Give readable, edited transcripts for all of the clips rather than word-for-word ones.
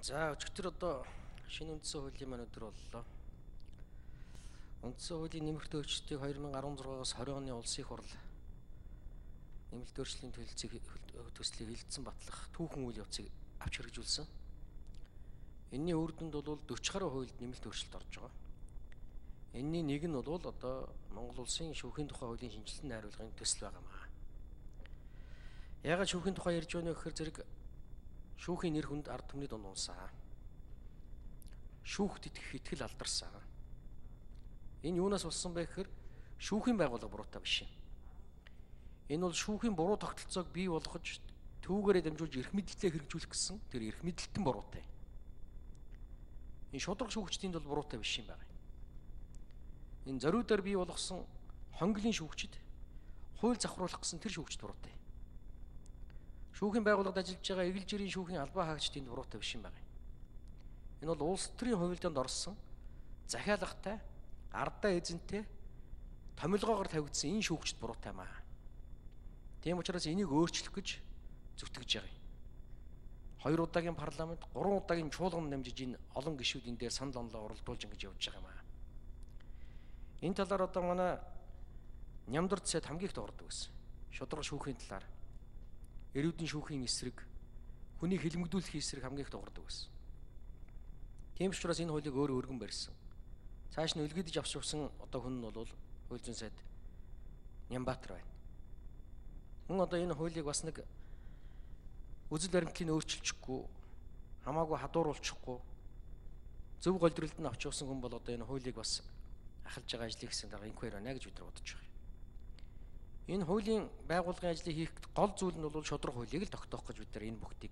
За өчигдөр одоо шинэ үндсэн хуулийн маань өдөр боллоо. Үндсэн хуулийн нэмэлт өөрчлөлтийг 2016-аас 20 оны улсын их хурл нэмэлт өөрчлөлийн төслийг хилцэн батлах түүхэн үйл явцыг авч хэрэгжүүлсэн. Энийний үр дүнд бол 40 гаруй хуульд нэмэлт өөрчлөлт орж байгаа. Энийний нэг нь бол одоо Монгол улсын шүүхийн тухай хуулийн шинжилсэн найруулгын төсөл байгаамаа. Яагаад шүүхийн тухай ярьж байна вэ гэхээр зэрэг шүүхийн нэр хүнд ард түмний дунд унсаа. Шүүхт итгэх итгэл алдарсан. Энэ юунаас болсон бэ гэхээр шүүхийн байгууллага буруутай биш юм. Энэ бол шүүхийн буруу тогтолцоог бий болгож түүгээрээ дамжуулж эрх мэдэлтэй хэрэгжүүлэх гэсэн тэр эрх мэдэлтэн буруутай. Энэ шудраг шүүгчдийн бол буруутай биш юм байна. Энэ зориудаар бий болгосон хонглын шүүгчд хууль завхруулах гэсэн тэр шүүгчд буруутай. Шүүхийн байгууллагад ажиллаж байгаа эгэл жирийн шүүхийн албаа хаагчдын буруутай биш юм байна. Энэ бол улс төрийн хувилдаанд орсон захиалгатай, ардаа эзэнтэй, томилгоогоор тавигдсан энэ шүүгчд буруутай маа. Тийм учраас энийг өөрчлөх гэж зүтгэж байгаа юм. 2 удаагийн парламент, 3 удаагийн чуулган намжиж энэ олон гишүүд энэ дээр санал онолоо оролдуулж ингэж явж байгаа юм аа. Энэ талаар одоо манай Нямдард сайд хамгийн их дуурдаг байсан. Шудраг шүүхийн талаар, эрүүдийн шүүхийн эсрэг, хүний хилмигдүүлэхийн эсрэг хамгийн их дуурдаг байсан. Тийм учраас энэ хуулийг өөрөө өргөн барьсан. Цааш нь үлгэдэж авчирсан одоо хүн нь бол хууль зүйн сайд Нямбатар байна. Мөн одоо энэ хуулийг бас нэг үзэл баримтлалыг өөрчилчихгүй, хамаагүй хадууруулчихгүй, зөв голдролд нь авчирсан хүн бол одоо энэ хуулийг бас ахалж байгаа ажлыг гэсэн дараа инквайр байна гэж бид нар бодож байгаа. Энэ хуулийн байгууллагын ажлыг хийх гол зүйл нь бол шудраг хуулийг л тогтоох гэж бид нар энэ бүгдийг.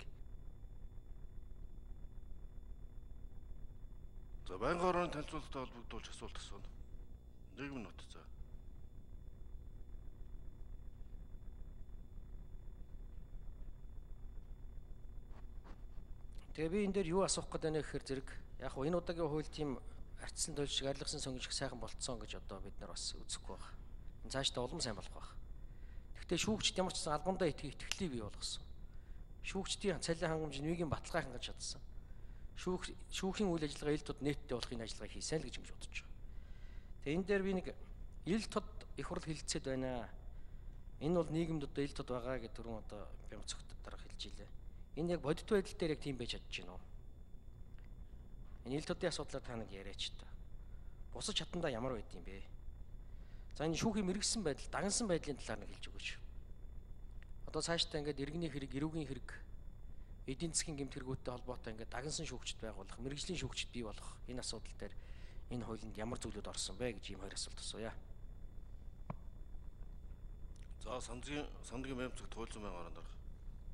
За байнгын орон танилцуулалттай холбогдуулж асуулт асууна. 1 минут за. Тэгээ би энэ дээр юу асуух гээд байна гэхээр зэрэг яг энэ удаагийн хууль тийм арчсан тойл шиг арилгасан сонгож их сайхан болцсон гэж одоо бид нар бас үзэхгүй байна. Энэ цаашдаа улам сайн болох байна. Гэхдээ шүүгчд ямар ч гэсэн албандаа итгэлийг бий болгосон. Шүүгчдийн цалин хангамж нёгийн баталгаа хангаж чадсан. Шүүхийн үйл ажиллагаа ил тод нээлттэй болохын ажиллагаа хийсэн л гэж ингэж бодож байгаа. Тэгээ энэ дээр би нэг ил тод их хурл хилцээд байна. Энэ бол нийгэмд одоо ил тод байгаа гэдэг түрүүн одоо бямц цогт дараа хэлж илээ. Энэ яг бодит байдал дээр яг тийм байж чадж байна уу? Энэ ил тодын асуудлаар та нэг яриач та. Бусаж чадандаа ямар байд юм бэ? За энэ шүүхийн мэрэгсэн байдал, дагнсан байдлын талаар нэг хэлж өгөөч. Одоо цаашдаа ингээд иргэний хэрэг, эрүүгийн хэрэг, эдийн засгийн гэмт хэрэгүүдтэй холбоотой ингээд дагнсан шүүгчд байгуулах, мэрэгжлийн шүүгчд бий болох энэ асуудал дээр энэ хуулинд ямар зүйлүүд орсон бэ гэж ийм хоёр асуулт асууя. За сандгийн баймцаг туйлсан байнгын орон дарга.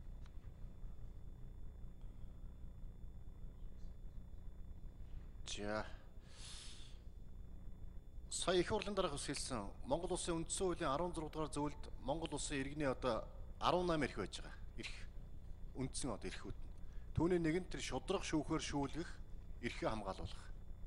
За. Сая их хурлын дарга ус хэлсэн. Монгол улсын үндсэн хуулийн 16 дугаар зөвлөлд Монгол улсын иргэний одоо 18 эрх байж байгаа. Эрх. Үндсэн одоо эрхүүд. Түүний нэг нь тэр шудраг шүүхээр шүүлгэх эрхээ хамгаалуулах.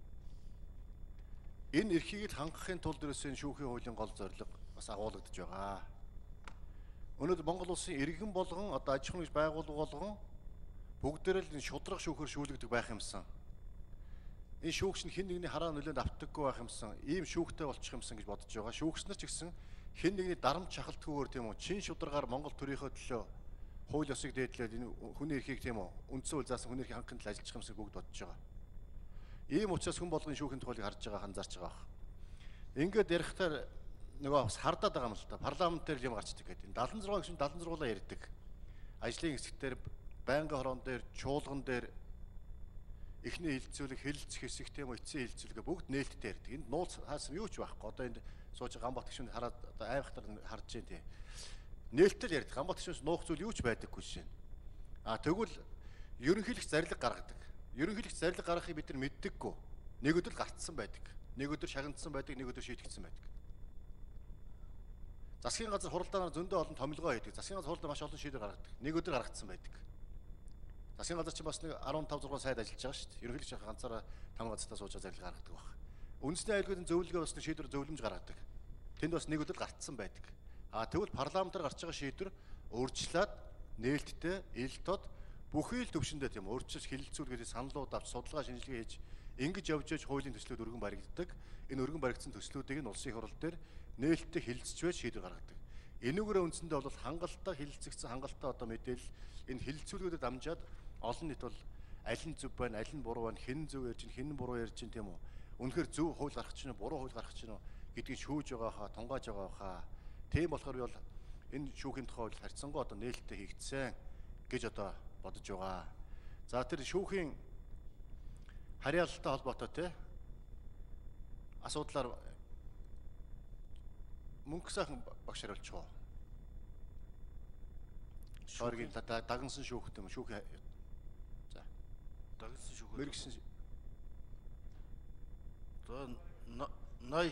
Энэ эрхийг л хангахын тулд ерөөсөө шүүхийн хуулийн гол зорилго бас агуулгадж байгаа. Өнөөдөр Монгол улсын иргэн болгон одоо аж ахуйн байгууллага болгон бүгдээрээ л энэ шудраг шүүхээр шүүлгдэг байх юмсан. Энэ шүүгч нь хэн нэгний хараа нөлөөнд автдаггүй байх юмсан. Ийм шүүхтэй болчих юмсан гэж бодож байгаа. Шүүгч нар ч гэсэн хэн нэгний дарамт шахалтгүйгээр тийм үү чин шударгаар Монгол төрийнхөө төлөө хууль ёсыг дээдлээд энэ хүний эрхийг тийм үү үндсэн хууль заасан хүний эрхийг хангахын тулд ажиллаж байгаа юмсыг бүгд бодож байгаа. Ийм учраас хүн болгон шүүхийн тухайлыг харж байгаа ханзаарч байгаа. Ингээд ярихтаар нөгөө бас хардаад байгаа юм л та. Парламент дээр юм гарчдаг гэдэг. 76 гэсэн 76-аа ярьдаг. Ажлын хэсэгтэр байнгын хорон дээр, чуулган дээр эхний хилцүүлэг, хэлэлцэх хэсэг тийм үү эцсийн хилцүүлгээ бүгд нээлттэй ярьдаг. Энд нууц хаасан юу ч байхгүй. Одоо энд сууж Ганбат гишүүнд хараад одоо айвахтар харж дээ тий. Нээлттэй ярьдаг. Ганбат гишүүнээс нуух зүйл юу ч байдаггүй шин. Тэгвэл ерөнхийлөгч зарлиг гаргадаг. Ерөнхийлөгч зарлиг гаргахыг бид нар мэддэггүй. Нэг өдөр гартсан байдаг. Нэг өдөр шагнадсан байдаг, нэг өдөр шийтгэгдсэн байдаг. Засгийн газар хуралдаанаар зөндөө олон томилгоо хийдэг. Засгийн газар хуралдаа маш олон шийдвэр гаргадаг. Нэг өдөр гаргацсан байдаг. Засгийн газар чинь бас нэг 15-6 сайд ажиллаж байгаа шүү дээ. Ерөнхийлөгч ганцаараа 5 газартаа сууж зарлиг гаргадаг баг. Үндэсний аюулгүйн зөвлөгөө бас нэг шийдвэр зөвлөмж гаргадаг. Тэнд бас нэг өдөр гартсан байдаг. Тэгвэл парламентаар гарч байгаа шийдвэр өөрчлөөд нээлттэй, ил тод бүхий л төвшөндөө тийм урьдчилж хилэлцүүлгээд саналууд авч судалгаа шинжилгээ хийж ингэж явж яж хуулийн төслүүд өргөн баригддаг. Энэ өргөн баригдсан төслүүдийг нь улсын их хурл дээр нээлттэй хилцэж байж шийдвэр гаргадаг. Энүүгээрээ үндсэндээ бол хангалттай хилцэгдсэн хангалттай одоо мэдээлэл энэ хилцүүлгүүдэд амжаад олон нийт бол аль нь зөв байна, аль нь буруу байна, хэн зөв ярьж чинь, хэн буруу ярьж чинь тийм үү? Үнэхээр зөв хууль гарах чинь буруу хууль гарах чинь гэдгийг шүүж байгаа хаа, тунгааж байгаа хаа. Тийм болохоор би бол энэ шүүхийн тухай хууль харьцангуй одоо нээлттэй хийгдсэн гэж одоо бодож байгаа. За тэр шүүхийн харьяалалтай холбоотой те асуудлаар мөнгө сайхан багш хариулчих уу? Шүүхийн дагнсан шүүхт юм шүүхийн за дагнсан шүүх. мэрэгсэн За най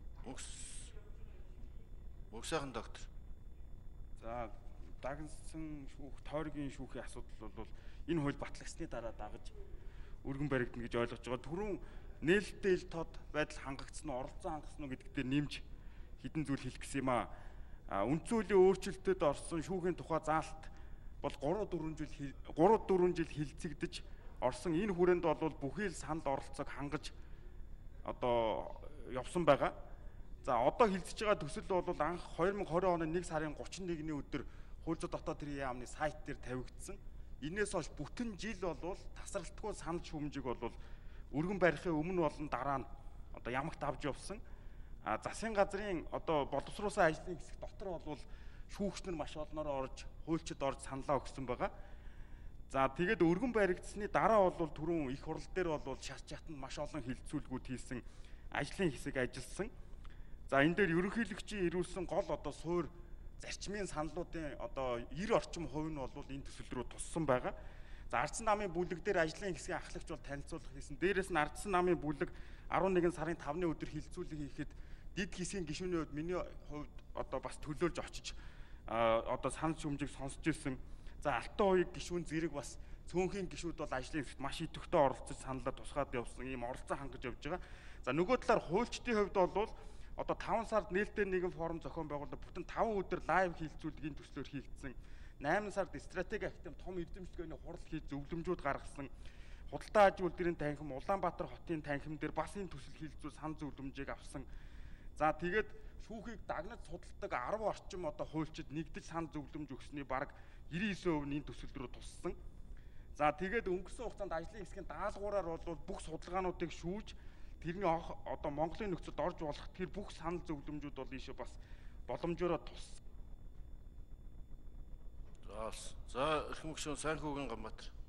мөнгө сайхан доктор. За дагнсан шүүх, тойргийн шүүхийн асуудал бол энэ хууль батлагдсны дараа дагаж өргөн баригдана гэж ойлгож байгаа. Түрүүн нээлттэй ил тод байдал хангагдсан нь, оролцсон хангасан уу гэдэг дээр нэмж хэдэн зүйл хэлэх гэсэн юм аа. Үндсэн хуулийн өөрчлөлтөд орсон шүүхийн тухай заалт бол 3-4 жил хилцэгдэж орсон. Энэ хүрээнд бол бүхий л санал оролцоог хангаж одоо явсан байгаа. За одоо хилцэж байгаа төсөл бол анх 2020 оны 1 сарын 31-ний өдөр хууль зүйн дотоод хэргийн яамны сайт дээр тавигдсан. Инээс хойш бүтэн жил бол тасралтгүй санал шүүмжийг бол өргөн барихын өмнө болон дараа нь одоо ямагт авч явсан. Засгийн газрын одоо боловсруулсан ажлын хэсэг дотор бол шүүгчнэр маш олноор орж, хуульчид орж саналаа өгсөн байгаа. За тэгээд өргөн баригдсны дараа бол түрүүн их хурл дээр бол шат чатанд маш олон хилцүүлгүүд хийсэн ажлын хэсэг ажилласан. За энэ дээр ерөнхийлөгчийн ирүүлсэн гол одоо суур зарчмын саналуудын одоо 90 орчим хувь нь бол энэ төсөл рүү туссан байгаа. За Ардсан намын бүлэг дээр ажлын хэсгийн ахлагч бол танилцуулга хийсэн. Дээрээс нь Ардсан намын бүлэг 11 сарын 5-ны өдөр хилцүүлэг хийхэд дид хэсгийн гишүүний хувьд миний хувьд одоо бас төлөөлж очиж одоо санал шүүмжийг сонсч ирсэн. За Алтан уяг гишүүн зэрэг бас цөөнхийн гишүүд бол ажлын хэсэгт маш идэвхтэй оролцож саналаа тусгаад явсан. Ийм оролцоо хангаж явж байгаа. За нөгөө талаар хуульчдын хувьд бол одоо 5 сард нээлттэй нэгэн форум зохион байгуулдаг. Бүтэн 5 өдөр лайв хилцүүлгийн төслөөр хийгдсэн. 8 сард стратеги актив том эрдэмтдийн хурал хийж зөвлөмжүүд гаргасан. Худалдаа аж үйлдвэрийн танхим, Улаанбаатар хотын танхим дээр бас энэ төсөл хилцүүл сан зөвлөмжийг авсан. За тэгээд шүүхийг дагнаж судалдаг 10 орчим одоо хуульчид нэгдэж сан зөвлөмж өгсөний бараг 99% нь энэ төсөл рүү туссан. За тэгээд өнгөрсөн хугацаанд ажлын хэсгийн даалгавраар бол бүх судалгаануудыг шүүж тэрний одоо Монголын нөхцөлд орж болох тэр бүх санал зөвлөмжүүд бол ийшээ бас боломжоор туссан. За эрхэм гишүүн Сайнхүүгийн Ганбаатар.